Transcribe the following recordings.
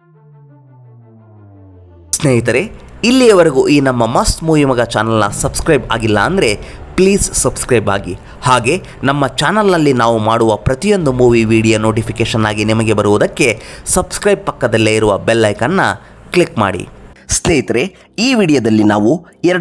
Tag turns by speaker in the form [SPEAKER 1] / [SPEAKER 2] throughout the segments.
[SPEAKER 1] ಸ್ನೇಹಿತರೆ, ಇಲ್ಲಿಯವರೆಗೂ ಈ ನಮ್ಮ ಮಸ್ತ್ ಮೂವಿ ಮಗ ಚಾನಲ್ನ ಸಬ್ಸ್ಕ್ರೈಬ್ ಆಗಿಲ್ಲ ಅಂದರೆ ಪ್ಲೀಸ್ ಸಬ್ಸ್ಕ್ರೈಬ್ ಆಗಿ. ಹಾಗೆ ನಮ್ಮ ಚಾನಲ್ನಲ್ಲಿ ನಾವು ಮಾಡುವ ಪ್ರತಿಯೊಂದು ಮೂವಿ ವಿಡಿಯೋ ನೋಟಿಫಿಕೇಷನ್ ಆಗಿ ನಿಮಗೆ ಬರುವುದಕ್ಕೆ ಸಬ್ಸ್ಕ್ರೈಬ್ ಪಕ್ಕದಲ್ಲೇ ಇರುವ ಬೆಲ್ ಐಕನ್ನ ಕ್ಲಿಕ್ ಮಾಡಿ. ಸ್ನೇಹಿತರೆ, ಈ ವಿಡಿಯೋದಲ್ಲಿ ನಾವು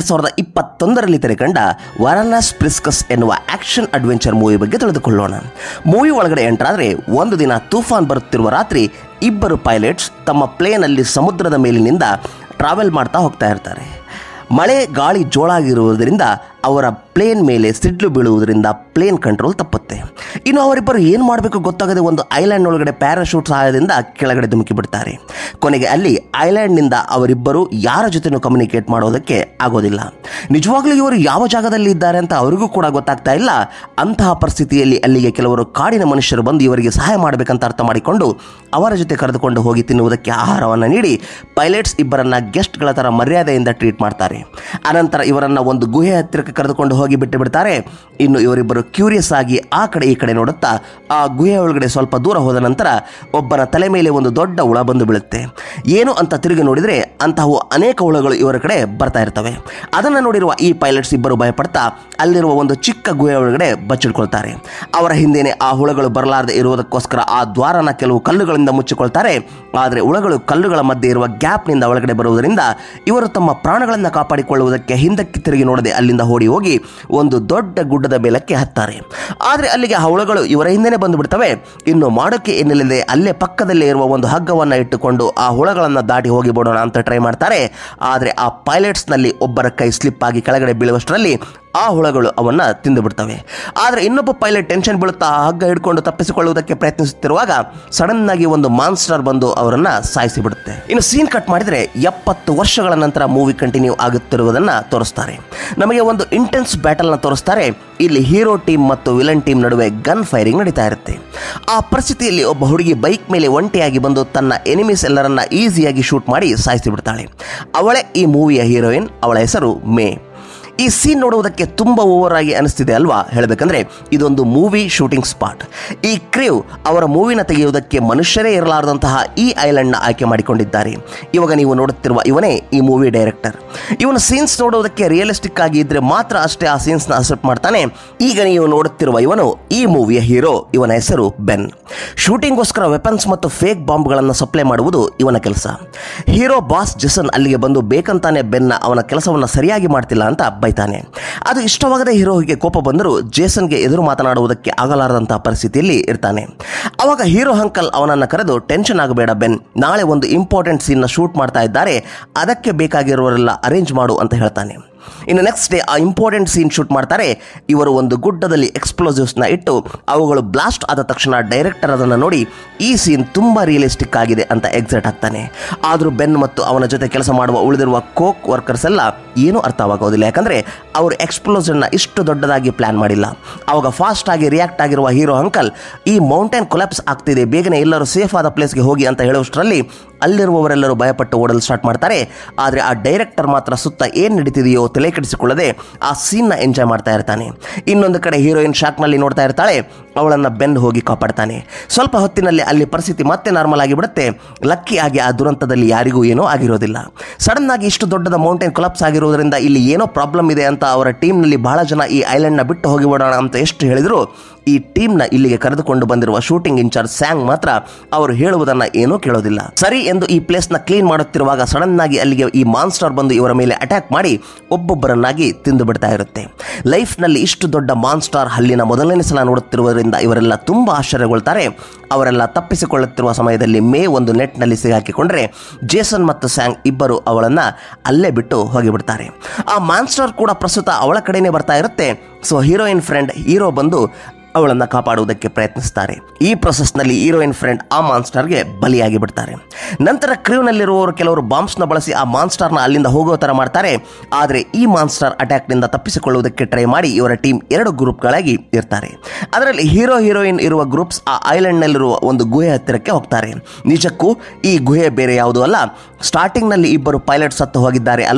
[SPEAKER 1] 2021ರಲ್ಲಿ ತೆರೆಕಂಡ ವಾರಾಣಸ್ ಪ್ರಿಸ್ಕಸ್ ಎನ್ನುವ ಆಕ್ಷನ್ ಅಡ್ವೆಂಚರ್ ಮೂವಿ ಬಗ್ಗೆ ತಿಳಿದುಕೊಳ್ಳೋಣ. ಮೂವಿ ಒಳಗಡೆ ಎಂಟ್ರಾದರೆ ಒಂದು ದಿನ ತೂಫಾನ್ ಬರುತ್ತಿರುವ ರಾತ್ರಿ ಇಬ್ಬರು ಪೈಲಟ್ಸ್ ತಮ್ಮ ಪ್ಲೇನಲ್ಲಿ ಸಮುದ್ರದ ಮೇಲಿನಿಂದ ಟ್ರಾವೆಲ್ ಮಾಡ್ತಾ ಹೋಗ್ತಾ ಇರ್ತಾರೆ. ಮಳೆ ಗಾಳಿ ಜೋಳಾಗಿರುವುದರಿಂದ ಅವರ ಪ್ಲೇನ್ ಮೇಲೆ ಸಿಡ್ಲು ಬೀಳುವುದರಿಂದ ಪ್ಲೇನ್ ಕಂಟ್ರೋಲ್ ತಪ್ಪುತ್ತೆ. ಇನ್ನು ಅವರಿಬ್ಬರು ಏನು ಮಾಡಬೇಕು ಗೊತ್ತಾಗದೆ ಒಂದು ಐಲ್ಯಾಂಡ್ ಒಳಗಡೆ ಪ್ಯಾರಾಶೂಟ್ ಸಹಾಯದಿಂದ ಕೆಳಗಡೆ ಧುಮುಕಿ ಬಿಡ್ತಾರೆ. ಕೊನೆಗೆ ಅಲ್ಲಿ ಐಲ್ಯಾಂಡ್ನಿಂದ ಅವರಿಬ್ಬರು ಯಾರ ಜೊತೆನೂ ಕಮ್ಯುನಿಕೇಟ್ ಮಾಡೋದಕ್ಕೆ ಆಗೋದಿಲ್ಲ. ನಿಜವಾಗ್ಲೂ ಇವರು ಯಾವ ಜಾಗದಲ್ಲಿ ಇದ್ದಾರೆ ಅಂತ ಅವರಿಗೂ ಕೂಡ ಗೊತ್ತಾಗ್ತಾ ಇಲ್ಲ. ಅಂತಹ ಪರಿಸ್ಥಿತಿಯಲ್ಲಿ ಅಲ್ಲಿಗೆ ಕೆಲವರು ಕಾಡಿನ ಮನುಷ್ಯರು ಬಂದು ಇವರಿಗೆ ಸಹಾಯ ಮಾಡಬೇಕಂತ ಅರ್ಥ ಮಾಡಿಕೊಂಡು ಅವರ ಜೊತೆ ಕರೆದುಕೊಂಡು ಹೋಗಿ ತಿನ್ನುವುದಕ್ಕೆ ಆಹಾರವನ್ನು ನೀಡಿ ಪೈಲಟ್ಸ್ ಇಬ್ಬರನ್ನ ಗೆಸ್ಟ್ಗಳ ಥರ ಮರ್ಯಾದೆಯಿಂದ ಟ್ರೀಟ್ ಮಾಡ್ತಾರೆ. ಅನಂತರ ಇವರನ್ನ ಒಂದು ಗುಹೆ ಹತ್ತಿರಕ್ಕೆ ಕರೆದುಕೊಂಡು ಹೋಗಿ ಬಿಟ್ಟು ಬಿಡ್ತಾರೆ. ಇನ್ನು ಇವರಿಬ್ಬರು ಕ್ಯೂರಿಯಸ್ ಆಗಿ ಆ ಕಡೆ ಈ ಕಡೆ ನೋಡುತ್ತಾ ಆ ಗುಹೆ ಒಳಗಡೆ ಸ್ವಲ್ಪ ದೂರ ಹೋದ ನಂತರ ಒಬ್ಬನ ತಲೆ ಮೇಲೆ ಒಂದು ದೊಡ್ಡ ಹುಳ ಬಂದು ಬೀಳುತ್ತೆ. ಏನು ಅಂತ ತಿರುಗಿ ನೋಡಿದರೆ ಅಂತಹವು ಅನೇಕ ಹುಳಗಳು ಇವರ ಕಡೆ ಬರ್ತಾ ಇರ್ತವೆ. ಅದನ್ನು ನೋಡಿರುವ ಈ ಪೈಲಟ್ಸ್ ಇಬ್ಬರು ಭಯಪಡ್ತಾ ಅಲ್ಲಿರುವ ಒಂದು ಚಿಕ್ಕ ಗುಹೆ ಒಳಗಡೆ ಬಚ್ಚಿಡ್ಕೊಳ್ತಾರೆ. ಅವರ ಹಿಂದೆನೆ ಆ ಹುಳಗಳು ಬರಲಾರದೆ ಇರುವುದಕ್ಕೋಸ್ಕರ ಆ ದ್ವಾರನ ಕೆಲವು ಕಲ್ಲುಗಳಿಂದ ಮುಚ್ಚಿಕೊಳ್ತಾರೆ. ಆದರೆ ಹುಳಗಳು ಕಲ್ಲುಗಳ ಮಧ್ಯೆ ಇರುವ ಗ್ಯಾಪ್ನಿಂದ ಒಳಗಡೆ ಬರುವುದರಿಂದ ಇವರು ತಮ್ಮ ಪ್ರಾಣಗಳನ್ನು ಕಾಪಾಡಿಕೊಳ್ಳುವುದಕ್ಕೆ ಹಿಂದಕ್ಕೆ ತಿರುಗಿ ನೋಡದೆ ಅಲ್ಲಿಂದ ಓಡಿ ಹೋಗಿ ಒಂದು ದೊಡ್ಡ ಗುಡ್ಡದ ಮೇಲಕ್ಕೆ ಹತ್ತಾರೆ. ಆದರೆ ಅಲ್ಲಿಗೆ ಆ ಹುಳಗಳು ಇವರ ಹಿಂದೆನೆ ಬಂದು ಬಿಡ್ತವೆ. ಇನ್ನು ಮಾಡೋಕೆ ಏನಿಲ್ಲದೆ ಅಲ್ಲೇ ಪಕ್ಕದಲ್ಲೇ ಇರುವ ಒಂದು ಹಗ್ಗವನ್ನು ಇಟ್ಟುಕೊಂಡು ಆ ಹುಳಗಳನ್ನು ದಾಟಿ ಹೋಗಿ ಬಿಡೋಣ ಅಂತ ಟ್ರೈ ಮಾಡ್ತಾರೆ. ಆದರೆ ಆ ಪೈಲಟ್ಸ್ನಲ್ಲಿ ಒಬ್ಬರ ಕೈ ಸ್ಲಿಪ್ ಆಗಿ ಕೆಳಗಡೆ ಬೀಳುವಷ್ಟರಲ್ಲಿ ಆ ಹುಳಗಳು ಅವನ್ನ ತಿಂದು ಬಿಡ್ತವೆ. ಆದರೆ ಇನ್ನೊಬ್ಬ ಪೈಲಟ್ ಟೆನ್ಷನ್ ಬೀಳುತ್ತಾ ಆ ಹಗ್ಗ ಹಿಡ್ಕೊಂಡು ತಪ್ಪಿಸಿಕೊಳ್ಳುವುದಕ್ಕೆ ಪ್ರಯತ್ನಿಸುತ್ತಿರುವಾಗ ಸಡನ್ ಆಗಿ ಒಂದು ಮಾನ್ಸ್ಟರ್ ಬಂದು ಅವರನ್ನ ಸಾಯಿಸಿ ಬಿಡುತ್ತೆ. ಇನ್ನು ಸೀನ್ ಕಟ್ ಮಾಡಿದ್ರೆ 70 ವರ್ಷಗಳ ನಂತರ ಮೂವಿ ಕಂಟಿನ್ಯೂ ಆಗುತ್ತಿರುವುದನ್ನ ತೋರಿಸ್ತಾರೆ. ನಮಗೆ ಒಂದು ಇಂಟೆನ್ಸ್ ಬ್ಯಾಟಲ್ನ ತೋರಿಸ್ತಾರೆ. ಇಲ್ಲಿ ಹೀರೋ ಟೀಮ್ ಮತ್ತು ವಿಲನ್ ಟೀಮ್ ನಡುವೆ ಗನ್ ಫೈರಿಂಗ್ ನಡೀತಾ ಇರುತ್ತೆ. ಆ ಪರಿಸ್ಥಿತಿಯಲ್ಲಿ ಒಬ್ಬ ಹುಡುಗಿ ಬೈಕ್ ಮೇಲೆ ಒಂಟಿಯಾಗಿ ಬಂದು ತನ್ನ ಎನಿಮೀಸ್ ಎಲ್ಲರನ್ನ ಈಸಿಯಾಗಿ ಶೂಟ್ ಮಾಡಿ ಸಾಯಿಸಿ ಬಿಡ್ತಾಳೆ. ಅವಳೇ ಈ ಮೂವಿಯ ಹೀರೋಯಿನ್. ಅವಳ ಹೆಸರು ಮೇ. ಈ ಸೀನ್ ನೋಡುವುದಕ್ಕೆ ತುಂಬ ಓವರ್ ಆಗಿ ಅನಿಸ್ತಿದೆ ಅಲ್ವಾ? ಹೇಳಬೇಕಂದ್ರೆ ಇದೊಂದು ಮೂವಿ ಶೂಟಿಂಗ್ ಸ್ಪಾಟ್. ಈ ಕ್ರೀವ್ ಅವರ ಮೂವಿನ ತೆಗೆಯುವುದಕ್ಕೆ ಮನುಷ್ಯರೇ ಇರಲಾರದಂತಹ ಈ ಐಲ್ಯಾಂಡ್ನ ಆಯ್ಕೆ ಮಾಡಿಕೊಂಡಿದ್ದಾರೆ. ಇವಾಗ ನೀವು ನೋಡುತ್ತಿರುವ ಇವನೇ ಈ ಮೂವಿ ಡೈರೆಕ್ಟರ್. ಇವನ ಸೀನ್ಸ್ ನೋಡುವುದಕ್ಕೆ ರಿಯಲಿಸ್ಟಿಕ್ ಆಗಿ ಇದ್ರೆ ಮಾತ್ರ ಅಷ್ಟೇ ಆ ಸೀನ್ಸ್ನ ಅಕ್ಸೆಪ್ಟ್ ಮಾಡ್ತಾನೆ. ಈಗ ನೀವು ನೋಡುತ್ತಿರುವ ಇವನು ಈ ಮೂವಿಯ ಹೀರೋ. ಇವನ ಹೆಸರು ಬೆನ್. ಶೂಟಿಂಗ್ಗೋಸ್ಕರ ವೆಪನ್ಸ್ ಮತ್ತು ಫೇಕ್ ಬಾಂಬ್ಗಳನ್ನು ಸಪ್ಲೈ ಮಾಡುವುದು ಇವನ ಕೆಲಸ. ಹೀರೋ ಬಾಸ್ ಜೇಸನ್ ಅಲ್ಲಿಗೆ ಬಂದು ಬೇಕಂತಾನೆ ಬೆನ್ನ ಅವನ ಕೆಲಸವನ್ನು ಸರಿಯಾಗಿ ಮಾಡ್ತಿಲ್ಲ ಅಂತ ಬೈತಾನೆ. ಅದು ಇಷ್ಟವಾಗದೆ ಹೀರೋಗೆ ಕೋಪ ಬಂದರೂ ಜೇಸನ್ಗೆ ಎದುರು ಮಾತನಾಡುವುದಕ್ಕೆ ಆಗಲಾರದಂತಹ ಪರಿಸ್ಥಿತಿಯಲ್ಲಿ ಇರ್ತಾನೆ. ಅವಾಗ ಹೀರೋ ಅಂಕಲ್ ಅವನನ್ನು ಕರೆದು ಟೆನ್ಷನ್ ಆಗಬೇಡ ಬೆನ್, ನಾಳೆ ಒಂದು ಇಂಪಾರ್ಟೆಂಟ್ ಸೀನ್ನ ಶೂಟ್ ಮಾಡ್ತಾ ಇದ್ದಾರೆ, ಅದಕ್ಕೆ ಬೇಕಾಗಿರುವವರೆಲ್ಲ ಅರೇಂಜ್ ಮಾಡು ಅಂತ ಹೇಳ್ತಾನೆ. ಇನ್ನು ನೆಕ್ಸ್ಟ್ ಡೇ ಆ ಇಂಪಾರ್ಟೆಂಟ್ ಸೀನ್ ಶೂಟ್ ಮಾಡ್ತಾರೆ. ಇವರು ಒಂದು ಗುಡ್ಡದಲ್ಲಿ ಎಕ್ಸ್ಪ್ಲೋಸಿವ್ಸ್ನ ಇಟ್ಟು ಅವುಗಳು ಬ್ಲಾಸ್ಟ್ ಆದ ತಕ್ಷಣ ಡೈರೆಕ್ಟರ್ ಅದನ್ನು ನೋಡಿ ಈ ಸೀನ್ ತುಂಬ ರಿಯಲಿಸ್ಟಿಕ್ ಆಗಿದೆ ಅಂತ ಎಕ್ಸೈಟ್ ಆಗ್ತಾನೆ. ಆದರೂ ಬೆನ್ ಮತ್ತು ಅವನ ಜೊತೆ ಕೆಲಸ ಮಾಡುವ ಉಳಿದಿರುವ ಕೋಕ್ ವರ್ಕರ್ಸ್ ಎಲ್ಲ ಏನೂ ಅರ್ಥವಾಗೋದಿಲ್ಲ. ಯಾಕಂದರೆ ಅವರು ಎಕ್ಸ್ಪ್ಲೋಷನ್ನ ಇಷ್ಟು ದೊಡ್ಡದಾಗಿ ಪ್ಲ್ಯಾನ್ ಮಾಡಿಲ್ಲ. ಅವಾಗ ಫಾಸ್ಟ್ ಆಗಿ ರಿಯಾಕ್ಟ್ ಆಗಿರುವ ಹೀರೋ ಅಂಕಲ್ ಈ ಮೌಂಟೇನ್ ಕೊಲ್ಯಾಪ್ಸ್ ಆಗ್ತಿದೆ, ಬೇಗನೆ ಎಲ್ಲರೂ ಸೇಫ್ ಆದ ಪ್ಲೇಸ್ಗೆ ಹೋಗಿ ಅಂತ ಹೇಳುವಷ್ಟರಲ್ಲಿ ಅಲ್ಲಿರುವವರೆಲ್ಲರೂ ಭಯಪಟ್ಟು ಓಡಲು ಸ್ಟಾರ್ಟ್ ಮಾಡ್ತಾರೆ. ಆದರೆ ಆ ಡೈರೆಕ್ಟರ್ ಮಾತ್ರ ಸುತ್ತ ಏನು ನಡೀತಿದೆಯೋ ತಲೆ ಕೆಡಿಸಿಕೊಳ್ಳದೆ ಆ ಸೀನ್ನ ಎಂಜಾಯ್ ಮಾಡ್ತಾ ಇರ್ತಾನೆ. ಇನ್ನೊಂದು ಕಡೆ ಹೀರೋಯಿನ್ ಶಾಕ್ನಲ್ಲಿ ನೋಡ್ತಾ ಇರ್ತಾಳೆ. ಅವಳನ್ನು ಬೆನ್ ಹೋಗಿ ಕಾಪಾಡ್ತಾನೆ. ಸ್ವಲ್ಪ ಹೊತ್ತಿನಲ್ಲಿ ಅಲ್ಲಿ ಪರಿಸ್ಥಿತಿ ಮತ್ತೆ ನಾರ್ಮಲ್ ಆಗಿಬಿಡುತ್ತೆ. ಲಕ್ಕಿ ಆಗಿ ಆ ದುರಂತದಲ್ಲಿ ಯಾರಿಗೂ ಏನೋ ಆಗಿರೋದಿಲ್ಲ. ಸಡನ್ ಆಗಿ ಇಷ್ಟು ದೊಡ್ಡದ ಮೌಂಟೇನ್ ಕೊಲಾಪ್ಸ್ ಆಗಿರೋದ್ರಿಂದ ಇಲ್ಲಿ ಏನೋ ಪ್ರಾಬ್ಲಮ್ ಇದೆ ಅಂತ ಅವರ ಟೀಮ್ನಲ್ಲಿ ಬಹಳ ಜನ ಈ ಐಲ್ಯಾಂಡ್ನ ಬಿಟ್ಟು ಹೋಗಿಬಿಡೋಣ ಅಂತ ಎಷ್ಟು ಹೇಳಿದ್ರು ಈ ಟೀಮ್ನ ಇಲ್ಲಿಗೆ ಕರೆದುಕೊಂಡು ಬಂದಿರುವ ಶೂಟಿಂಗ್ ಇನ್ಚಾರ್ಜ್ ಸ್ಯಾಂಗ್ ಮಾತ್ರ ಅವರು ಹೇಳುವುದನ್ನು ಏನೂ ಕೇಳೋದಿಲ್ಲ. ಸರಿ ಎಂದು ಈ ಪ್ಲೇಸ್ನ ಕ್ಲೀನ್ ಮಾಡುತ್ತಿರುವಾಗ ಸಡನ್ ಆಗಿ ಅಲ್ಲಿಗೆ ಈ ಮಾನ್ಸ್ಟರ್ ಬಂದು ಇವರ ಮೇಲೆ ಅಟ್ಯಾಕ್ ಮಾಡಿ ಒಬ್ಬೊಬ್ಬರನ್ನಾಗಿ ತಿಂದು ಬಿಡ್ತಾ ಇರುತ್ತೆ. ಲೈಫ್ನಲ್ಲಿ ಇಷ್ಟು ದೊಡ್ಡ ಮಾನ್ಸ್ಟರ್ ಹಲ್ಲಿನ ಮೊದಲನೇ ಸಲ ನೋಡುತ್ತಿರುವುದರಿಂದ ಇವರೆಲ್ಲ ತುಂಬ ಆಶ್ಚರ್ಯಗೊಳ್ತಾರೆ. ಅವರೆಲ್ಲ ತಪ್ಪಿಸಿಕೊಳ್ಳುತ್ತಿರುವ ಸಮಯದಲ್ಲಿ ಮೇ ಒಂದು ನೆಟ್ನಲ್ಲಿ ಸಿಗಾಕಿಕೊಂಡ್ರೆ ಜೇಸನ್ ಮತ್ತು ಸ್ಯಾಂಗ್ ಇಬ್ಬರು ಅವಳನ್ನು ಅಲ್ಲೇ ಬಿಟ್ಟು ಹೋಗಿಬಿಡ್ತಾರೆ. ಆ ಮಾನ್ಸ್ಟರ್ ಕೂಡ ಪ್ರಸ್ತುತ ಅವಳ ಕಡೆನೇ ಬರ್ತಾ ಇರುತ್ತೆ. ಸೊ ಹೀರೋಯಿನ್ ಫ್ರೆಂಡ್ ಹೀರೋ ಬಂದು ಅವಳನ್ನು ಕಾಪಾಡುವುದಕ್ಕೆ ಪ್ರಯತ್ನಿಸ್ತಾರೆ. ಈ ಪ್ರೊಸೆಸ್ನಲ್ಲಿ ಹೀರೋಯಿನ್ ಫ್ರೆಂಡ್ ಆ ಮಾನ್ಸ್ಟರ್ಗೆ ಬಲಿಯಾಗಿ ಬಿಡ್ತಾರೆ. ನಂತರ ಕ್ರೀವ್ನಲ್ಲಿರುವವರು ಕೆಲವರು ಬಾಂಬ್ಸ್ನ ಬಳಸಿ ಆ ಮಾನ್ಸ್ಟರ್ನ ಅಲ್ಲಿಂದ ಹೋಗೋ ಥರ ಮಾಡ್ತಾರೆ. ಆದರೆ ಈ ಮಾನ್ಸ್ಟರ್ ಅಟ್ಯಾಕ್ನಿಂದ ತಪ್ಪಿಸಿಕೊಳ್ಳುವುದಕ್ಕೆ ಟ್ರೈ ಮಾಡಿ ಇವರ ಟೀಮ್ 2 ಗ್ರೂಪ್ಗಳಾಗಿ ಇರ್ತಾರೆ. ಅದರಲ್ಲಿ ಹೀರೋ ಹೀರೋಯಿನ್ ಇರುವ ಗ್ರೂಪ್ಸ್ ಆ ಐಲ್ಯಾಂಡ್ನಲ್ಲಿರುವ ಒಂದು ಗುಹೆ ಹತ್ತಿರಕ್ಕೆ ಹೋಗ್ತಾರೆ. ನಿಜಕ್ಕೂ ಈ ಗುಹೆ ಬೇರೆ ಯಾವುದೂ ಅಲ್ಲ, ಸ್ಟಾರ್ಟಿಂಗ್ನಲ್ಲಿ ಇಬ್ಬರು ಪೈಲಟ್ ಸತ್ತು ಹೋಗಿದ್ದಾರೆ ಅಲ್ವಾ,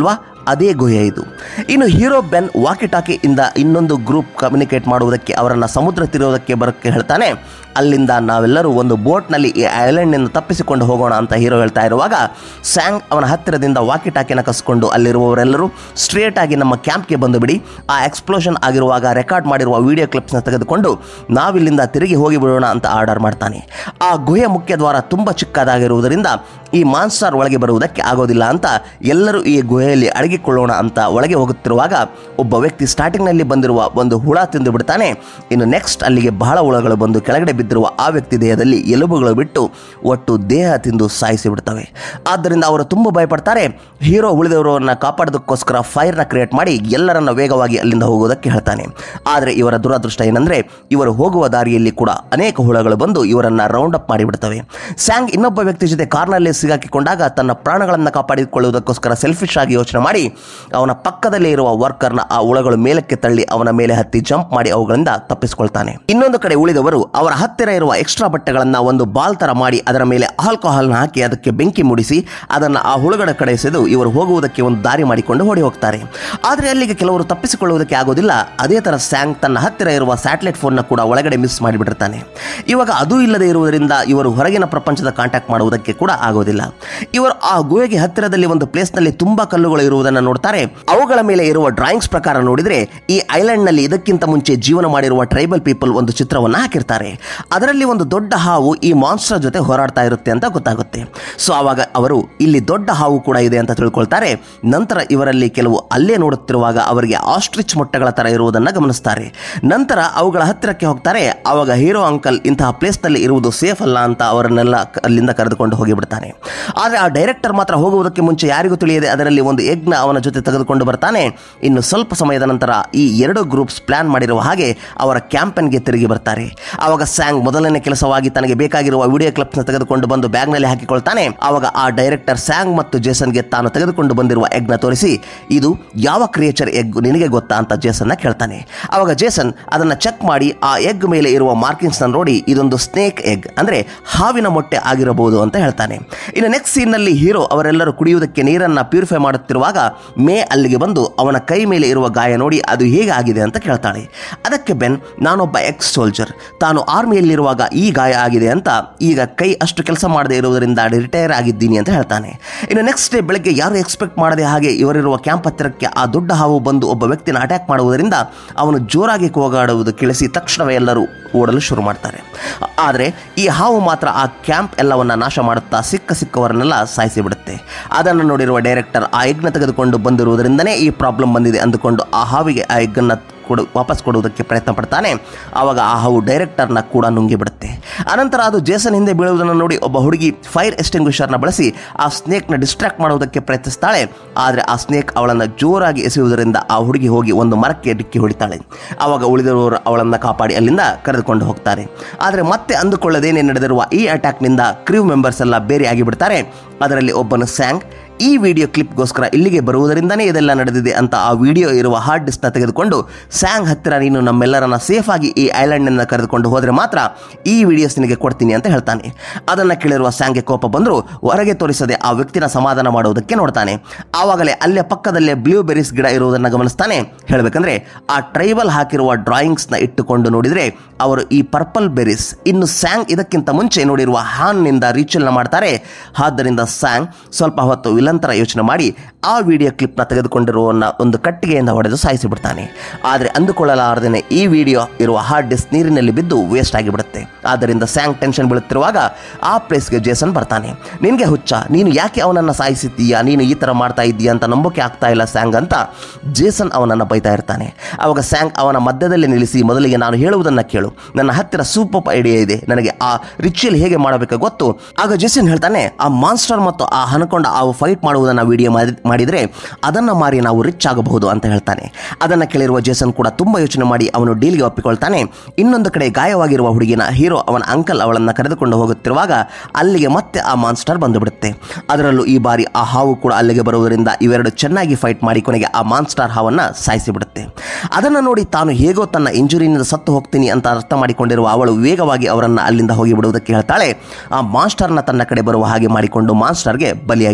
[SPEAKER 2] ಅದೇ ಗುಹೆ ಇದು. ಇನ್ನು ಹೀರೋ ಬೆನ್ ವಾಕಿ ಟಾಕಿ ಇಂದ ಇನ್ನೊಂದು ಗ್ರೂಪ್ ಕಮ್ಯುನಿಕೇಟ್ ಮಾಡುವುದಕ್ಕೆ ಅವರನ್ನು ಸಮುದ್ರ ತೀರೋದಕ್ಕೆ ಬರೋಕ್ಕೆ ಹೇಳ್ತಾನೆ. ಅಲ್ಲಿಂದ ನಾವೆಲ್ಲರೂ ಒಂದು ಬೋಟ್ನಲ್ಲಿ ಈ ಐಲ್ಯಾಂಡ್ನಿಂದ ತಪ್ಪಿಸಿಕೊಂಡು ಹೋಗೋಣ ಅಂತ ಹೀರೋ ಹೇಳ್ತಾ ಇರುವಾಗ ಸ್ಯಾಂಗ್ ಅವನ ಹತ್ತಿರದಿಂದ ವಾಕಿ ಟಾಕಿನ ಕಸ್ಕೊಂಡು ಅಲ್ಲಿರುವವರೆಲ್ಲರೂ ಸ್ಟ್ರೇಟ್ ಆಗಿ ನಮ್ಮ ಕ್ಯಾಂಪ್ಗೆ ಬಂದು ಬಿಡಿ, ಆ ಎಕ್ಸ್ಪ್ಲೋಷನ್ ಆಗಿರುವಾಗ ರೆಕಾರ್ಡ್ ಮಾಡಿರುವ ವಿಡಿಯೋ ಕ್ಲಿಪ್ಸ್ನ ತೆಗೆದುಕೊಂಡು ನಾವಿಲ್ಲಿಂದ ತಿರುಗಿ ಹೋಗಿಬಿಡೋಣ ಅಂತ ಆರ್ಡರ್ ಮಾಡ್ತಾನೆ. ಆ ಗುಹೆಯ ಮುಖ್ಯ ದ್ವಾರ ತುಂಬ ಚಿಕ್ಕದಾಗಿರುವುದರಿಂದ ಈ ಮಾನ್ಸ್ಟರ್ ಒಳಗೆ ಬರುವುದಕ್ಕೆ ಆಗೋದಿಲ್ಲ ಅಂತ ಎಲ್ಲರೂ ಈ ಗುಹೆಯಲ್ಲಿ ಅಡಗಿಕೊಳ್ಳೋಣ ಅಂತ ಒಳಗೆ ಹೋಗುತ್ತಿರುವಾಗ ಒಬ್ಬ ವ್ಯಕ್ತಿ ಸ್ಟಾರ್ಟಿಂಗ್ನಲ್ಲಿ ಬಂದಿರುವ ಒಂದು ಹುಳ ತಿಂದು ಬಿಡ್ತಾನೆ. ಇನ್ನು ನೆಕ್ಸ್ಟ್ ಅಲ್ಲಿಗೆ ಬಹಳ ಹುಳಗಳು ಬಂದು ಕೆಳಗಡೆ ಬಿದ್ದಿರುವ ಆ ವ್ಯಕ್ತಿ ದೇಹದಲ್ಲಿ ಎಲುಬುಗಳು ಬಿಟ್ಟು ಒಟ್ಟು ದೇಹ ತಿಂದು ಸಾಯಿಸಿ ಬಿಡ್ತವೆ. ಆದ್ದರಿಂದ ಅವರು ತುಂಬ ಭಯಪಡ್ತಾರೆ. ಹೀರೋ ಉಳಿದವರನ್ನ ಕಾಪಾಡೋದಕ್ಕೋಸ್ಕರ ಫೈರ್ನ ಕ್ರಿಯೇಟ್ ಮಾಡಿ ಎಲ್ಲರನ್ನ ವೇಗವಾಗಿ ಅಲ್ಲಿಂದ ಹೋಗೋದಕ್ಕೆ ಹೇಳ್ತಾನೆ. ಆದರೆ ಇವರ ದುರದೃಷ್ಟ ಏನಂದ್ರೆ ಇವರು ಹೋಗುವ ದಾರಿಯಲ್ಲಿ ಕೂಡ ಅನೇಕ ಹುಳಗಳು ಬಂದು ಇವರನ್ನ ರೌಂಡ್ ಅಪ್ ಮಾಡಿಬಿಡ್ತವೆ. ಸ್ಯಾಂಗ್ ಇನ್ನೊಬ್ಬ ವ್ಯಕ್ತಿ ಜೊತೆ ಕಾರ್ನಲ್ಲಿ ಸಿಗಾಕಿಕೊಂಡಾಗ ತನ್ನ ಪ್ರಾಣಗಳನ್ನು ಕಾಪಾಡಿಕೊಳ್ಳುವುದಕ್ಕೋಸ್ಕರ ಸೆಲ್ಫಿಶ್ ಆಗಿ ಯೋಚನೆ ಮಾಡಿ ಅವನ ಪಕ್ಕದಲ್ಲೇ ಇರುವ ವರ್ಕರ್ನ ಆ ಹುಳಗಳು ಮೇಲಕ್ಕೆ ತಳ್ಳಿ ಅವನ ಮೇಲೆ ಹತ್ತಿ ಜಂಪ್ ಮಾಡಿ ಅವುಗಳಿಂದ ತಪ್ಪಿಸಿಕೊಳ್ತಾನೆ. ಇನ್ನೊಂದು ಕಡೆ ಉಳಿದವರು ಅವರ ಹತ್ತಿರ ಇರುವ ಎಕ್ಸ್ಟ್ರಾ ಬಟ್ಟೆಗಳನ್ನು ಒಂದು ಬಾಲ್ ತರ ಮಾಡಿ ಅದರ ಮೇಲೆ ಆಲ್ಕೋಹಾಲ್ನ ಹಾಕಿ ಅದಕ್ಕೆ ಬೆಂಕಿ ಮೂಡಿಸಿ ಅದನ್ನು ಆ ಹುಳುಗಳ ಕಡೆ ಎಸೆದು ಇವರು ಹೋಗುವುದಕ್ಕೆ ಒಂದು ದಾರಿ ಮಾಡಿಕೊಂಡು ಓಡಿ ಹೋಗ್ತಾರೆ. ಆದರೆ ಅಲ್ಲಿಗೆ ಕೆಲವರು ತಪ್ಪಿಸಿಕೊಳ್ಳುವುದಕ್ಕೆ ಆಗೋದಿಲ್ಲ. ಅದೇ ತರ ಸ್ಯಾಂಗ್ ತನ್ನ ಹತ್ತಿರ ಇರುವ ಸ್ಯಾಟಲೈಟ್ ಫೋನ್ನ ಕೂಡ ಒಳಗಡೆ ಮಿಸ್ ಮಾಡಿಬಿಟ್ಟಿರ್ತಾನೆ. ಇವಾಗ ಅದು ಇಲ್ಲದೆ ಇರುವುದರಿಂದ ಇವರು ಹೊರಗಿನ ಪ್ರಪಂಚದ ಕಾಂಟ್ಯಾಕ್ಟ್ ಮಾಡುವುದಕ್ಕೆ ಕೂಡ ಆಗೋದಿಲ್ಲ. ಇವರು ಆ ಗುಹೆಗೆ ಹತ್ತಿರದಲ್ಲಿ ಒಂದು ಪ್ಲೇಸ್ನಲ್ಲಿ ತುಂಬಾ ಕಲ್ಲುಗಳು ಇರುವುದನ್ನು ನೋಡ್ತಾರೆ. ಅವುಗಳ ಮೇಲೆ ಇರುವ ಡ್ರಾಯಿಂಗ್ಸ್ ಪ್ರಕಾರ ನೋಡಿದ್ರೆ ಈ ಐಲ್ಯಾಂಡ್ ನಲ್ಲಿ ಇದಕ್ಕಿಂತ ಮುಂಚೆ ಜೀವನ ಮಾಡಿರುವ ಟ್ರೈಬಲ್ ಪೀಪಲ್ ಒಂದು ಚಿತ್ರವನ್ನು ಹಾಕಿರ್ತಾರೆ. ಅದರಲ್ಲಿ ಒಂದು ದೊಡ್ಡ ಹಾವು ಈ ಮಾನ್ಸ್ಟರ್ ಜೊತೆ ಹೋರಾಡ್ತಾ ಇರುತ್ತೆ ಅಂತ ಗೊತ್ತಾಗುತ್ತೆ. ಸೊ ಆವಾಗ ಅವರು ಇಲ್ಲಿ ದೊಡ್ಡ ಹಾವು ಕೂಡ ಇದೆ ಅಂತ ತಿಳ್ಕೊಳ್ತಾರೆ. ನಂತರ ಇವರಲ್ಲಿ ಕೆಲವು ಅಲ್ಲೇ ನೋಡುತ್ತಿರುವಾಗ ಅವರಿಗೆ ಆಸ್ಟ್ರಿಚ್ ಮೊಟ್ಟೆಗಳ ತರ ಇರುವುದನ್ನು ಗಮನಿಸ್ತಾರೆ. ನಂತರ ಅವುಗಳ ಹತ್ತಿರಕ್ಕೆ ಹೋಗ್ತಾರೆ. ಆವಾಗ ಹೀರೋ ಅಂಕಲ್ ಇಂತಹ ಪ್ಲೇಸ್ ನಲ್ಲಿ ಇರುವುದು ಸೇಫ್ ಅಲ್ಲ ಅಂತ ಅವರನ್ನೆಲ್ಲ ಅಲ್ಲಿಂದ ಕರೆದುಕೊಂಡು ಹೋಗಿಬಿಡ್ತಾನೆ. ಆದರೆ ಆ ಡೈರೆಕ್ಟರ್ ಮಾತ್ರ ಹೋಗುವುದಕ್ಕೆ ಮುಂಚೆ ಯಾರಿಗೂ ತಿಳಿಯದೆ ಅದರಲ್ಲಿ ಒಂದು ಎಗ್ನ ಅವನ ಜೊತೆ ತೆಗೆದುಕೊಂಡು ಬರ್ತಾನೆ. ಇನ್ನು ಸ್ವಲ್ಪ ಸಮಯದ ನಂತರ ಈ ಎರಡು ಗ್ರೂಪ್ಸ್ ಪ್ಲಾನ್ ಮಾಡಿರುವ ಹಾಗೆ ಅವರ ಕ್ಯಾಂಪನ್ಗೆ ತಿರುಗಿ ಬರ್ತಾರೆ. ಆವಾಗ ಸ್ಯಾಂಗ್ ಮೊದಲನೇ ಕೆಲಸವಾಗಿ ತನಗೆ ಬೇಕಾಗಿರುವ ವಿಡಿಯೋ ಕ್ಲಿಪ್ಸ್ನ ತೆಗೆದುಕೊಂಡು ಬಂದು ಬ್ಯಾಗ್ನಲ್ಲಿ ಹಾಕಿಕೊಳ್ತಾನೆ. ಆವಾಗ ಆ ಡೈರೆಕ್ಟರ್ ಸ್ಯಾಂಗ್ ಮತ್ತು ಜೇಸನ್ಗೆ ತಾನು ತೆಗೆದುಕೊಂಡು ಬಂದಿರುವ ಎಗ್ನ ತೋರಿಸಿ ಇದು ಯಾವ ಕ್ರಿಯೇಚರ್ ಎಗ್ ನಿನಗೆ ಗೊತ್ತಾ ಅಂತ ಜೇಸನ್ನ ಕೇಳ್ತಾನೆ. ಆವಾಗ ಜೇಸನ್ ಅದನ್ನ ಚೆಕ್ ಮಾಡಿ ಆ ಎಗ್ ಮೇಲೆ ಇರುವ ಮಾರ್ಕಿಂಗ್ಸ್ ನೋಡಿ ಇದೊಂದು ಸ್ನೇಕ್ ಎಗ್ ಅಂದ್ರೆ ಹಾವಿನ ಮೊಟ್ಟೆ ಆಗಿರಬಹುದು ಅಂತ ಹೇಳ್ತಾನೆ. ಇನ್ನು ನೆಕ್ಸ್ಟ್ ಸೀನ್ ನಲ್ಲಿ ಹೀರೋ ಅವರೆಲ್ಲರೂ ಕುಡಿಯುವುದಕ್ಕೆ ನೀರನ್ನ ಪ್ಯೂರಿಫೈ ಮಾಡುತ್ತಿರುವಾಗ ಮೇ ಅಲ್ಲಿಗೆ ಬಂದು ಅವನ ಕೈ ಮೇಲೆ ಇರುವ ಗಾಯ ನೋಡಿ ಅದು ಹೇಗೆ ಆಗಿದೆ ಅಂತ ಕೇಳ್ತಾಳೆ. ಅದಕ್ಕೆ ಬೆನ್ ನಾನೊಬ್ಬ ಎಕ್ಸ್ ಸೋಲ್ಜರ್, ತಾನು ಆರ್ಮಿಯಲ್ಲಿರುವಾಗ ಈ ಗಾಯ ಆಗಿದೆ ಅಂತ, ಈಗ ಕೈ ಅಷ್ಟು ಕೆಲಸ ಮಾಡದೇ ಇರುವುದರಿಂದ ರಿಟೈರ್ ಆಗಿದ್ದೀನಿ ಅಂತ ಹೇಳ್ತಾನೆ. ಇನ್ನು ನೆಕ್ಸ್ಟ್ ಡೇ ಬೆಳಗ್ಗೆ ಯಾರು ಎಕ್ಸ್ಪೆಕ್ಟ್ ಮಾಡದೆ ಹಾಗೆ ಇವರಿರುವ ಕ್ಯಾಂಪ್ ಹತ್ತಿರಕ್ಕೆ ಆ ದೊಡ್ಡ ಹಾವು ಬಂದು ಒಬ್ಬ ವ್ಯಕ್ತಿನ ಅಟ್ಯಾಕ್ ಮಾಡುವುದರಿಂದ ಅವನು ಜೋರಾಗಿ ಕೂಗಾಡುವುದು ಕೇಳಿಸಿ ತಕ್ಷಣವೇ ಎಲ್ಲರೂ ಓಡಲು ಶುರು ಮಾಡ್ತಾರೆ. ಆದರೆ ಈ ಹಾವು ಮಾತ್ರ ಆ ಕ್ಯಾಂಪ್ ಎಲ್ಲವನ್ನ ನಾಶ ಮಾಡುತ್ತಾ ಸಿಕ್ಕವರನ್ನೆಲ್ಲ ಸಾಯಿಸಿ ಬಿಡುತ್ತೆ. ಅದನ್ನು ನೋಡಿರುವ ಡೈರೆಕ್ಟರ್ ಆ ಎಗ್ನ ತೆಗೆದುಕೊಂಡು ಬಂದಿರುವುದರಿಂದನೇ ಈ ಪ್ರಾಬ್ಲಮ್ ಬಂದಿದೆ ಅಂದುಕೊಂಡು ಆ ಹಾವಿಗೆ ಆ ಎಗ್ಗನ್ನು ವಾಪಸ್ ಕೊಡುವುದಕ್ಕೆ ಪ್ರಯತ್ನ ಪಡ್ತಾನೆ. ಆವಾಗ ಆ ಹಾವು ಡೈರೆಕ್ಟರ್ನ ಕೂಡ ನುಂಗಿಬಿಡುತ್ತೆ. ಅನಂತರ ಅದು ಜೇಸನ್ ಹಿಂದೆ ಬೀಳುವುದನ್ನು ನೋಡಿ ಒಬ್ಬ ಹುಡುಗಿ ಫೈರ್ ಎಕ್ಸ್ಟಿಂಗ್ವಿಷರ್ನ ಬಳಸಿ ಆ ಸ್ನೇಕ್ನ ಡಿಸ್ಟ್ರಾಕ್ಟ್ ಮಾಡುವುದಕ್ಕೆ ಪ್ರಯತ್ನಿಸ್ತಾಳೆ. ಆದರೆ ಆ ಸ್ನೇಕ್ ಅವಳನ್ನು ಜೋರಾಗಿ ಎಸೆಯುವುದರಿಂದ ಆ ಹುಡುಗಿ ಹೋಗಿ ಒಂದು ಮರಕ್ಕೆ ಡಿಕ್ಕಿ ಹೊಡಿತಾಳೆ. ಆವಾಗ ಉಳಿದವರು ಅವಳನ್ನು ಕಾಪಾಡಿ ಅಲ್ಲಿಂದ ಕರೆದುಕೊಂಡು ಹೋಗ್ತಾರೆ. ಆದರೆ ಮತ್ತೆ ಅಂದುಕೊಳ್ಳದೇನೆ ನಡೆದಿರುವ ಈ ಅಟ್ಯಾಕ್ನಿಂದ ಕ್ರೂ ಮೆಂಬರ್ಸ್ ಎಲ್ಲ ಬೇರೆ ಆಗಿಬಿಡ್ತಾರೆ. ಅದರಲ್ಲಿ ಒಬ್ಬನು ಸ್ಯಾಂಗ್ ಈ ವಿಡಿಯೋ ಕ್ಲಿಪ್ಗೋಸ್ಕರ ಇಲ್ಲಿಗೆ ಬರುವುದರಿಂದನೇ ಇದೆಲ್ಲ ನಡೆದಿದೆ ಅಂತ ಆ ವಿಡಿಯೋ ಇರುವ ಹಾರ್ಡ್ ಡಿಸ್ಕ್ನ ತೆಗೆದುಕೊಂಡು ಸ್ಯಾಂಗ್ ಹತ್ತಿರ ನೀನು ನಮ್ಮೆಲ್ಲರನ್ನ ಸೇಫ್ ಆಗಿ ಈ ಐಲ್ಯಾಂಡ್ನಿಂದ ಕರೆದುಕೊಂಡು ಹೋದರೆ ಮಾತ್ರ ಈ ವಿಡಿಯೋಸ್ ನಿನಗೆ ಕೊಡ್ತೀನಿ ಅಂತ ಹೇಳ್ತಾನೆ. ಅದನ್ನು ಕೇಳಿರುವ ಸ್ಯಾಂಗ್ಗೆ ಕೋಪ ಬಂದರೂ ಹೊರಗೆ ತೋರಿಸದೆ ಆ ವ್ಯಕ್ತಿನ ಸಮಾಧಾನ ಮಾಡುವುದಕ್ಕೆ ನೋಡ್ತಾನೆ. ಆವಾಗಲೇ ಅಲ್ಲೇ ಪಕ್ಕದಲ್ಲೇ ಬ್ಲೂಬೆರೀಸ್ ಗಿಡ ಇರುವುದನ್ನು ಗಮನಿಸ್ತಾನೆ. ಹೇಳಬೇಕಂದ್ರೆ ಆ ಟ್ರೈಬಲ್ ಹಾಕಿರುವ ಡ್ರಾಯಿಂಗ್ಸ್ನ ಇಟ್ಟುಕೊಂಡು ನೋಡಿದರೆ ಅವರು ಈ ಪರ್ಪಲ್ ಬೆರೀಸ್, ಇನ್ನು ಸ್ಯಾಂಗ್ ಇದಕ್ಕಿಂತ ಮುಂಚೆ ನೋಡಿರುವ ಹಾನ್ನಿಂದ ರೀಚಲ್ನ ಮಾಡ್ತಾರೆ. ಆದ್ದರಿಂದ ಸ್ಯಾಂಗ್ ಸ್ವಲ್ಪ ಹೊತ್ತು ವಿಲಂತರ ಯೋಚನೆ ಮಾಡಿ ಆ ವಿಡಿಯೋ ಕ್ಲಿಪ್ನ ತೆಗೆದುಕೊಂಡಿರುವ ಒಂದು ಕಟ್ಟಿಗೆಯಿಂದ ಹೊಡೆದು ಸಾಯಿಸಿಬಿಡ್ತಾನೆ. ಆದರೆ ಅಂದುಕೊಳ್ಳಲಾರದೇನೆ ಈ ವಿಡಿಯೋ ಇರುವ ಹಾರ್ಡ್ ಡಿಸ್ಕ್ ನೀರಿನಲ್ಲಿ ಬಿದ್ದು ವೇಸ್ಟ್ ಆಗಿಬಿಡುತ್ತೆ. ಆದ್ದರಿಂದ ಸ್ಯಾಂಗ್ ಟೆನ್ಷನ್ ಬೀಳುತ್ತಿರುವಾಗ ಆ ಪ್ಲೇಸ್ಗೆ ಜೇಸನ್ ಬರ್ತಾನೆ. ನಿನಗೆ ಹುಚ್ಚ, ನೀನು ಯಾಕೆ ಅವನನ್ನು ಸಾಯಿಸಿದ್ದೀಯಾ, ನೀನು ಈ ಥರ ಮಾಡ್ತಾ ಇದ್ದೀಯಾ ಅಂತ ನಂಬೋಕೆ ಆಗ್ತಾ ಇಲ್ಲ ಸ್ಯಾಂಗ್ ಅಂತ ಜೇಸನ್ ಅವನನ್ನು ಬೈತಾ ಇರ್ತಾನೆ. ಆವಾಗ ಸ್ಯಾಂಗ್ ಅವನ ಮಧ್ಯದಲ್ಲಿ ನಿಲ್ಲಿಸಿ ಮೊದಲಿಗೆ ನಾನು ಹೇಳುವುದನ್ನು ಕೇಳು, ನನ್ನ ಹತ್ತಿರ ಸೂಪರ್ ಐಡಿಯಾ ಇದೆ, ನನಗೆ ಆ ರಿಚುವಲ್ ಹೇಗೆ ಮಾಡಬೇಕು ಗೊತ್ತು. ಆಗ ಜೇಸನ್ ಹೇಳ್ತಾನೆ ಆ ಮಾನ್ಸ್ಟರ್ ಮತ್ತು ಆ ಹನಕೊಂಡ ಆ ಫೈಟ್ ಮಾಡುವುದನ್ನು ವಿಡಿಯೋ ಮಾಡಿದರೆ ಅದನ್ನು ಮಾರಿ ನಾವು ರಿಚ್ ಆಗಬಹುದು ಅಂತ ಹೇಳ್ತಾನೆ. ಅದನ್ನು ಕೇಳಿರುವ ಜೇಸನ್ ಕೂಡ ತುಂಬ ಯೋಚನೆ ಮಾಡಿ ಅವನು ಡೀಲ್ಗೆ ಒಪ್ಪಿಕೊಳ್ತಾನೆ. ಇನ್ನೊಂದು ಕಡೆ ಗಾಯವಾಗಿರುವ ಹುಡುಗಿನ ಹೀರೋ ಅವನ ಅಂಕಲ್ ಅವಳನ್ನು ಕರೆದುಕೊಂಡು ಹೋಗುತ್ತಿರುವಾಗ ಅಲ್ಲಿಗೆ ಮತ್ತೆ ಆ ಮಾನ್ಸ್ಟರ್ ಬಂದುಬಿಡುತ್ತೆ. ಅದರಲ್ಲೂ ಈ ಬಾರಿ ಆ ಹಾವು ಕೂಡ ಅಲ್ಲಿಗೆ ಬರುವುದರಿಂದ ಇವೆರಡು ಚೆನ್ನಾಗಿ ಫೈಟ್ ಮಾಡಿ ಕೊನೆಗೆ ಆ ಮಾನ್ಸ್ಟರ್ ಹಾವನ್ನು ಸಾಯಿಸಿಬಿಡುತ್ತೆ. ಅದನ್ನು ನೋಡಿ ತಾನು ಹೇಗೋ ತನ್ನ ಇಂಜುರಿಯಿಂದ ಸತ್ತು ಹೋಗ್ತೀನಿ ಅಂತ ಅರ್ಥ ಮಾಡಿಕೊಂಡಿರುವ ಅವಳು ವೇಗವಾಗಿ ಅವರನ್ನು ಅಲ್ಲಿಂದ ಹೋಗಿಬಿಡುವುದಕ್ಕೆ ಹೇಳ್ತಾಳೆ. ಆ ಮಾನ್ಸ್ಟರ್ನ ತನ್ನ ಕಡೆ ಬರುವ ಹಾಗೆ ಮಾಡಿಕೊಂಡು ಮಾನ್ಸ್ಟರ್ಗೆ ಬಲಿಯಾಗಿ ಬಿಡ್ತಾಳೆ.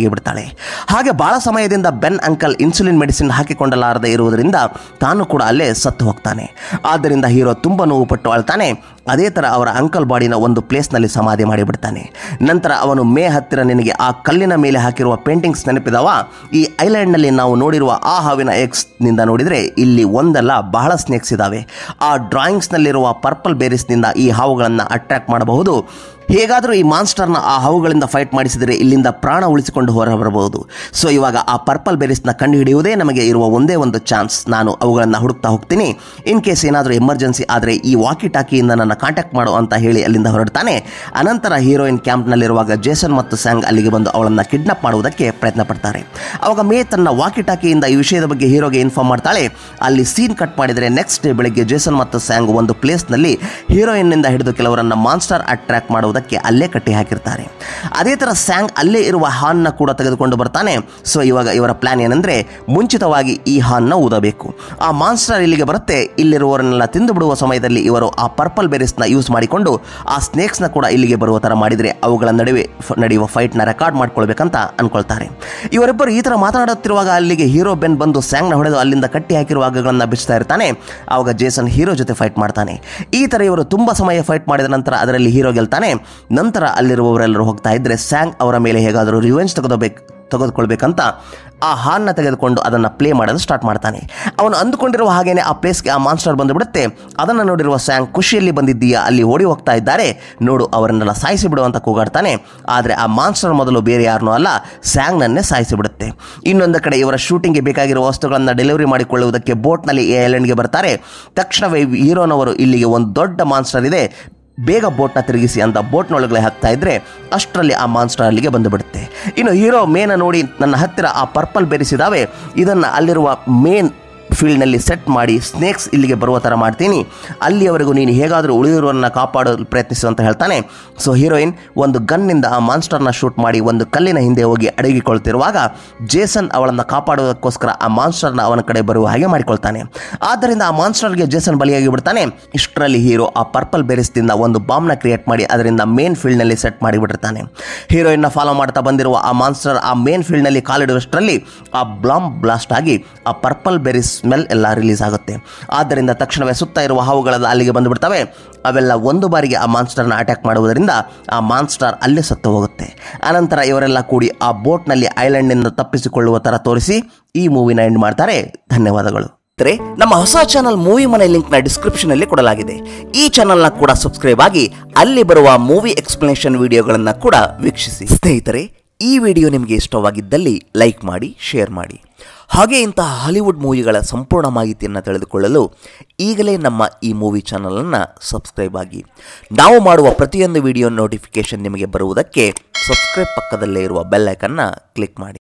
[SPEAKER 2] ಹಾಗೆ ಬಹಳ ಸಮಯದಿಂದ ಬೆನ್ ಅಂಕಲ್ ಇನ್ಸುಲಿನ್ ಮೆಡಿಸಿನ್ ಹಾಕಿಕೊಂಡಲಾರದೆ ಇರುವುದರಿಂದ ತಾನು ಕೂಡ ಅಲ್ಲೇ ಸತ್ತು ಹೋಗ್ತಾನೆ. ಆದ್ದರಿಂದ ಹೀರೋ ತುಂಬ ನೋವು ಪಟ್ಟು ಅಳ್ತಾನೆ. ಅದೇ ಥರ ಅವರ ಅಂಕಲ್ ಬಾಡಿನ ಒಂದು ಪ್ಲೇಸ್ನಲ್ಲಿ ಸಮಾಧಿ ಮಾಡಿಬಿಡ್ತಾನೆ. ನಂತರ ಅವನು ಮೇ ಹತ್ತಿರ ನಿನಗೆ ಆ ಕಲ್ಲಿನ ಮೇಲೆ ಹಾಕಿರುವ ಪೇಂಟಿಂಗ್ಸ್ ನೆನಪಿದಾವ? ಈ ಐಲ್ಯಾಂಡ್ನಲ್ಲಿ ನಾವು ನೋಡಿರುವ ಆ ಹಾವಿನ ಎಕ್ಸ್ನಿಂದ ನೋಡಿದರೆ ಇಲ್ಲಿ ಒಂದಲ್ಲ ಬಹಳ ಸ್ನೇಕ್ಸ್ ಇದ್ದಾವೆ. ಆ ಡ್ರಾಯಿಂಗ್ಸ್ನಲ್ಲಿರುವ ಪರ್ಪಲ್ ಬೇರಿಸ್ನಿಂದ ಈ ಹಾವುಗಳನ್ನು ಅಟ್ರಾಕ್ಟ್ ಮಾಡಬಹುದು. ಹೇಗಾದರೂ ಈ ಮಾನ್ಸ್ಟರ್ನ ಆ ಹಾವುಗಳಿಂದ ಫೈಟ್ ಮಾಡಿಸಿದರೆ ಇಲ್ಲಿಂದ ಪ್ರಾಣ ಉಳಿಸಿಕೊಂಡು ಹೊರಬರಬಹುದು. ಸೊ ಇವಾಗ ಆ ಪರ್ಪಲ್ ಬೇರಿಸ್ನ ಕಂಡುಹಿಡಿಯುವುದೇ ನಮಗೆ ಇರುವ ಒಂದೇ ಒಂದು ಚಾನ್ಸ್. ನಾನು ಅವುಗಳನ್ನು ಹುಡುಕ್ತಾ ಹೋಗ್ತೀನಿ. ಇನ್ ಕೇಸ್ ಏನಾದರೂ ಎಮರ್ಜೆನ್ಸಿ ಆದರೆ ಈ ವಾಕಿ ಟಾಕಿಯಿಂದ ನನ್ನ ಕಾಂಟ್ಯಾಕ್ಟ್ ಮಾಡು ಅಂತ ಹೇಳಿ ಅಲ್ಲಿಂದ ಹೊರಡ್ತಾನೆ. ಅನಂತರ ಹೀರೋಯಿನ್ ಕ್ಯಾಂಪ್ನಲ್ಲಿರುವಾಗ ಜೇಸನ್ ಮತ್ತು ಸ್ಯಾಂಗ್ ಅಲ್ಲಿಗೆ ಬಂದು ಅವಳನ್ನು ಕಿಡ್ನಾಪ್ ಮಾಡುವುದಕ್ಕೆ ಪ್ರಯತ್ನ ಪಡ್ತಾರೆ. ಅವಾಗ ಮೇ ತನ್ನ ವಾಕಿ ಟಾಕಿಯಿಂದ ಈ ವಿಷಯದ ಬಗ್ಗೆ ಹೀರೋಗೆ ಇನ್ಫಾರ್ಮ್ ಮಾಡ್ತಾಳೆ. ಅಲ್ಲಿ ಸೀನ್ ಕಟ್ ಮಾಡಿದರೆ ನೆಕ್ಸ್ಟ್ ಡೇ ಬೆಳಗ್ಗೆ ಜೇಸನ್ ಮತ್ತು ಸ್ಯಾಂಗ್ ಒಂದು ಪ್ಲೇಸ್ನಲ್ಲಿ ಹೀರೋಯಿನ್ನಿಂದ ಹಿಡಿದು ಕೆಲವರನ್ನ ಮಾನ್ಸ್ಟರ್ ಅಟ್ರಾಕ್ಟ್ ಮಾಡುವುದಕ್ಕೆ ಅಲ್ಲೇ ಕಟ್ಟಿ ಹಾಕಿರ್ತಾರೆ. ಅದೇ ಥರ ಸ್ಯಾಂಗ್ ಅಲ್ಲೇ ಇರುವ ಹಾನ್ನ ಕೂಡ ತೆಗೆದುಕೊಂಡು ಬರ್ತಾನೆ. ಸೊ ಇವಾಗ ಇವರ ಪ್ಲಾನ್ ಏನಂದ್ರೆ ಮುಂಚಿತವಾಗಿ ಈ ಹಾನ್ನ ಊದಬೇಕು. ಆ ಮಾನ್ಸ್ಟರ್ ಇಲ್ಲಿಗೆ ಬರುತ್ತೆ. ಇಲ್ಲಿರುವವರನ್ನೆಲ್ಲ ತಿಂದು ಬಿಡುವ ಸಮಯದಲ್ಲಿ ಇವರು ಆ ಪರ್ಪಲ್ ಬೇರಿಸ್ನ ಯೂಸ್ ಮಾಡಿಕೊಂಡು ಆ ಸ್ನೇಕ್ಸ್ನ ಕೂಡ ಇಲ್ಲಿಗೆ ಬರುವ ಥರ ಮಾಡಿದರೆ ಅವುಗಳ ನಡುವೆ ನಡೆಯುವ ಫೈಟ್ನ ರೆಕಾರ್ಡ್ ಮಾಡ್ಕೊಳ್ಬೇಕಂತ ಅನ್ಕೊಳ್ತಾರೆ. ಇವರಿಬ್ಬರು ಈ ಥರ ಮಾತನಾಡುತ್ತಿರುವಾಗ ಅಲ್ಲಿಗೆ ಹೀರೋ ಬೆನ್ ಬಂದು ಸ್ಯಾಂಗ್ನ ಹೊಡೆದು ಅಲ್ಲಿಂದ ಕಟ್ಟಿ ಹಾಕಿರುವ ಹಗ್ಗಗಳನ್ನು ಬಿಚ್ತಾ ಇರ್ತಾನೆ. ಆವಾಗ ಜೇಸನ್ ಹೀರೋ ಜೊತೆ ಫೈಟ್ ಮಾಡ್ತಾನೆ. ಈ ಥರ ಇವರು ತುಂಬ ಸಮಯ ಫೈಟ್ ಮಾಡಿದ ನಂತರ ಅದರಲ್ಲಿ ಹೀರೋ ಗೆಲ್ತಾನೆ. ನಂತರ ಅಲ್ಲಿರುವವರೆಲ್ಲರೂ ಹೋಗ್ತಾ ಇದ್ರೆ ಸ್ಯಾಂಗ್ ಅವರ ಮೇಲೆ ಹೇಗಾದರೂ ರಿವೆಂಜ್ ತೆಗೆದುಕೊಳ್ಬೇಕಂತ ಆ ಹಾನ್ನ ತೆಗೆದುಕೊಂಡು ಅದನ್ನು ಪ್ಲೇ ಮಾಡಲು ಸ್ಟಾರ್ಟ್ ಮಾಡ್ತಾನೆ. ಅವನು ಅಂದುಕೊಂಡಿರುವ ಹಾಗೇನೆ ಆ ಪ್ಲೇಸ್ಗೆ ಆ ಮಾನ್ಸ್ಟರ್ ಬಂದು ಬಿಡುತ್ತೆ. ಅದನ್ನು ನೋಡಿರುವ ಸ್ಯಾಂಗ್ ಖುಷಿಯಲ್ಲಿ ಬಂದಿದ್ದೀಯಾ, ಅಲ್ಲಿ ಓಡಿ ಹೋಗ್ತಾ ಇದ್ದಾರೆ ನೋಡು, ಅವರನ್ನೆಲ್ಲ ಸಾಯಿಸಿ ಬಿಡುವಂತ ಕೂಗಾಡ್ತಾನೆ. ಆದರೆ ಆ ಮಾನ್ಸ್ಟರ್ ಮೊದಲು ಬೇರೆ ಯಾರನ್ನೂ ಅಲ್ಲ, ಸ್ಯಾಂಗ್ನನ್ನೇ ಸಾಯಿಸಿ ಬಿಡುತ್ತೆ. ಇನ್ನೊಂದು ಕಡೆ ಇವರ ಶೂಟಿಂಗ್ಗೆ ಬೇಕಾಗಿರುವ ವಸ್ತುಗಳನ್ನು ಡೆಲಿವರಿ ಮಾಡಿಕೊಳ್ಳುವುದಕ್ಕೆ ಬೋಟ್ನಲ್ಲಿ ಈ ಐಲ್ಯಾಂಡ್ಗೆ ಬರ್ತಾರೆ. ತಕ್ಷಣವೇ ಹೀರೋನವರು ಇಲ್ಲಿಗೆ ಒಂದು ದೊಡ್ಡ ಮಾನ್ಸ್ಟರ್ ಇದೆ, ಬೇಗ ಬೋಟ್ನ ತಿರುಗಿಸಿ ಅಂತ ಬೋಟ್ನೊಳಗಡೆ ಹಾಕ್ತಾ ಇದ್ರೆ ಅಷ್ಟರಲ್ಲಿ ಆ ಮಾನ್ಸ್ಟರ್ ಅಲ್ಲಿಗೆ ಬಂದು ಬಿಡುತ್ತೆ. ಇನ್ನು ಹೀರೋ ಮೇನ ನೋಡಿ ನನ್ನ ಹತ್ತಿರ ಆ ಪರ್ಪಲ್ ಬೆರೆಸಿದಾವೆ, ಇದನ್ನು ಅಲ್ಲಿರುವ ಮೇನ್ ಫೀಲ್ಡ್ನಲ್ಲಿ ಸೆಟ್ ಮಾಡಿ ಸ್ನೇಕ್ಸ್ ಇಲ್ಲಿಗೆ ಬರುವ ಥರ ಮಾಡ್ತೀನಿ, ಅಲ್ಲಿಯವರೆಗೂ ನೀನು ಹೇಗಾದರೂ ಉಳಿದಿರುವನ್ನ ಕಾಪಾಡಲು ಪ್ರಯತ್ನಿಸು ಅಂತ ಹೇಳ್ತಾನೆ. ಸೊ ಹೀರೋಯಿನ್ ಒಂದು ಗನ್ನಿಂದ ಆ ಮಾನ್ಸ್ಟರ್ನ ಶೂಟ್ ಮಾಡಿ ಒಂದು ಕಲ್ಲಿನ ಹಿಂದೆ ಹೋಗಿ ಅಡಗಿಕೊಳ್ತಿರುವಾಗ ಜೇಸನ್ ಅವಳನ್ನು ಕಾಪಾಡುವುದಕ್ಕೋಸ್ಕರ ಆ ಮಾನ್ಸ್ಟರ್ನ ಅವನ ಕಡೆ ಬರುವ ಹಾಗೆ ಮಾಡಿಕೊಳ್ತಾನೆ. ಆದ್ದರಿಂದ ಆ ಮಾನ್ಸ್ಟರ್ಗೆ ಜೇಸನ್ ಬಲಿಯಾಗಿ ಬಿಡ್ತಾನೆ. ಇಷ್ಟರಲ್ಲಿ ಹೀರೋ ಆ ಪರ್ಪಲ್ ಬೆರೆಸ್ದಿಂದ ಒಂದು ಬಾಂಬ್ನ ಕ್ರಿಯೇಟ್ ಮಾಡಿ ಅದರಿಂದ ಮೇನ್ ಫೀಲ್ಡ್ನಲ್ಲಿ ಸೆಟ್ ಮಾಡಿಬಿಟ್ಟಿರ್ತಾನೆ. ಹೀರೋಯಿನ್ನ ಫಾಲೋ ಮಾಡ್ತಾ ಬಂದಿರುವ ಆ ಮಾನ್ಸ್ಟರ್ ಆ ಮೇನ್ ಫೀಲ್ಡ್ನಲ್ಲಿ ಕಾಲಿಡುವಷ್ಟರಲ್ಲಿ ಆ ಬಾಂಬ್ ಬ್ಲಾಸ್ಟ್ ಆಗಿ ಆ ಪರ್ಪಲ್ ಬೆರಿಸ್ ಸ್ಮೆಲ್ ಎಲ್ಲ ರಿಲೀಸ್ ಆಗುತ್ತೆ. ಆದ್ದರಿಂದ ತಕ್ಷಣವೇ ಸುತ್ತ ಇರುವ ಹಾವುಗಳೆಲ್ಲ ಅಲ್ಲಿಗೆ ಬಂದುಬಿಡ್ತವೆ. ಅವೆಲ್ಲ ಒಂದು ಬಾರಿಗೆ ಆ ಮಾನ್ಸ್ಟರ್ನ ಅಟ್ಯಾಕ್ ಮಾಡುವುದರಿಂದ ಆ ಮಾನ್ಸ್ಟರ್ ಅಲ್ಲೇ ಸತ್ತು ಹೋಗುತ್ತೆ. ಅನಂತರ ಇವರೆಲ್ಲ ಕೂಡಿ ಆ ಬೋಟ್ನಲ್ಲಿ ಐಲ್ಯಾಂಡ್ನಿಂದ ತಪ್ಪಿಸಿಕೊಳ್ಳುವ ಥರ ತೋರಿಸಿ ಈ ಮೂವಿನ ಎಂಡ್ ಮಾಡ್ತಾರೆ. ಧನ್ಯವಾದಗಳು.
[SPEAKER 1] ನಮ್ಮ ಹೊಸ ಚಾನಲ್ ಮೂವಿ ಮನೆ ಲಿಂಕ್ ನ ಡಿಸ್ಕ್ರಿಪ್ಷನ್ ಅಲ್ಲಿ ಕೊಡಲಾಗಿದೆ. ಈ ಚಾನಲ್ ನ ಕೂಡ ಸಬ್ಸ್ಕ್ರೈಬ್ ಆಗಿ ಅಲ್ಲಿ ಬರುವ ಮೂವಿ ಎಕ್ಸ್ಪ್ಲನೇಷನ್ ವಿಡಿಯೋಗಳನ್ನ ಕೂಡ ವೀಕ್ಷಿಸಿ. ಸ್ನೇಹಿತರೆ, ಈ ವಿಡಿಯೋ ನಿಮಗೆ ಇಷ್ಟವಾಗಿದ್ದಲ್ಲಿ ಲೈಕ್ ಮಾಡಿ, ಶೇರ್ ಮಾಡಿ. ಹಾಗೆ ಇಂತಹ ಹಾಲಿವುಡ್ ಮೂವಿಗಳ ಸಂಪೂರ್ಣ ಮಾಹಿತಿಯನ್ನು ತಿಳಿದುಕೊಳ್ಳಲು ಈಗಲೇ ನಮ್ಮ ಈ ಮೂವಿ ಚಾನಲನ್ನು ಸಬ್ಸ್ಕ್ರೈಬ್ ಆಗಿ. ನಾವು ಮಾಡುವ ಪ್ರತಿಯೊಂದು ವಿಡಿಯೋ ನೋಟಿಫಿಕೇಶನ್ ನಿಮಗೆ ಬರುವುದಕ್ಕೆ ಸಬ್ಸ್ಕ್ರೈಬ್ ಪಕ್ಕದಲ್ಲೇ ಇರುವ ಬೆಲ್ ಐಕನ್ನ ಕ್ಲಿಕ್ ಮಾಡಿ.